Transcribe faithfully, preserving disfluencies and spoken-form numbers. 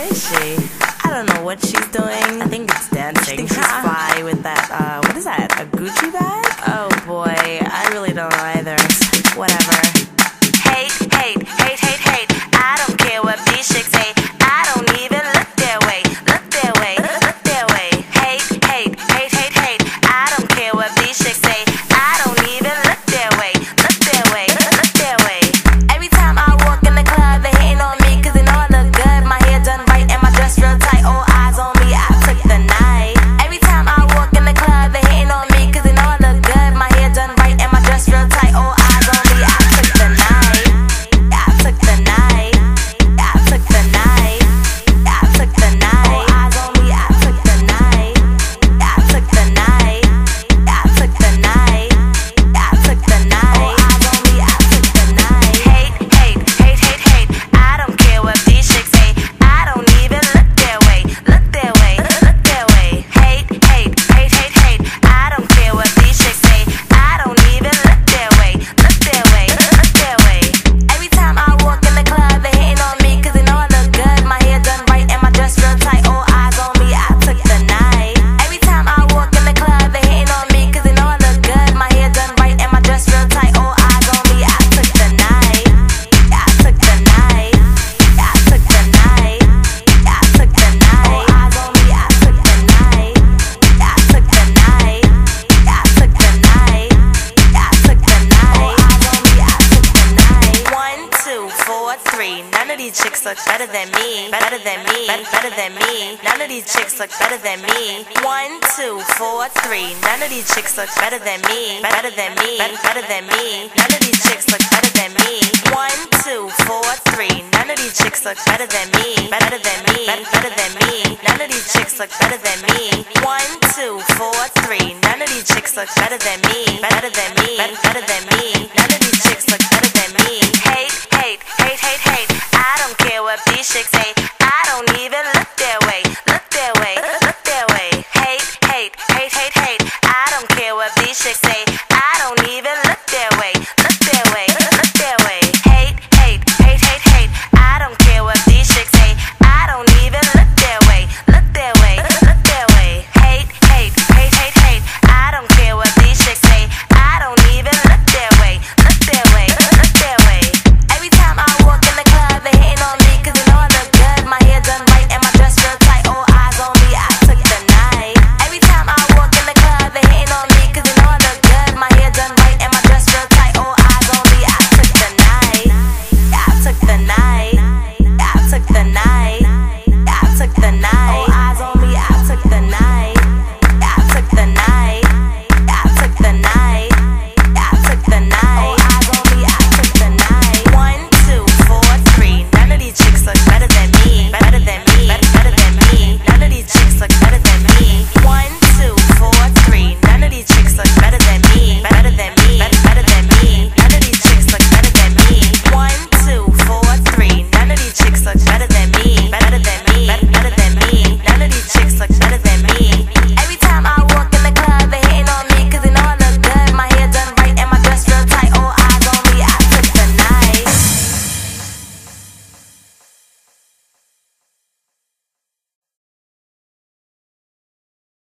is she? I don't know what she's doing. I think it's dancing. She thinks she's fly with that, uh, what is that, a Gucci bag? Oh boy, I really don't know either. Whatever. Hate, hate, hate, hate, hate. I don't care what these chicks say. I don't even look their way. Look their way, look their way. Hate, hate, hate, hate, hate. I don't care what these chicks say. I don't even look their way. Look their way, look their way. Every time I walk in the club, they hating on me cause they know I look good. My hair done right and my dress real tight. All eyes on me, I took the night. Every time I walk in the club, they hating on me cause they know I look good. My hair done right and my dress real tight. All eyes on me, I took the night. I took the night. I took the night. I took the night. All eyes on me, I took the night. I took the night. I took the night. I took the night. All eyes on me, I took the night. Hate, hate, hate, hate, hate. I don't care what these chicks say. I don't even look their way. Look their way, look their way. Hate, hate, hate, hate, hate. I don't care what these chicks say. I don't even look their way. Look their way, look their way. Every time I walk in the club, they hating on me cause they know I look good. My hair done right and my dress real tight. All eyes on me, I took the night. Every time I walk in the club, they hating on me cause they know I look good. My hair done right and my dress real tight. All eyes on me, I took the night. I took the night. I took the night. I took the night. All eyes on me, I took the night. I took the night. I took the night. I took the night. All eyes on me, I took the night. One, two, four, three. None of these chicks look better than me. Better than me. Better than me. None of these chicks look better than me. One, two, four, three. None of these chicks look better than me. Better than me. Better than me. None of these chicks look better than me. One, two, four, three. None of these chicks look better than me. Better than me. Better than me. None of these chicks look better than me. One, two, four, three. None of these chicks look better than me. Better than me. Better than me.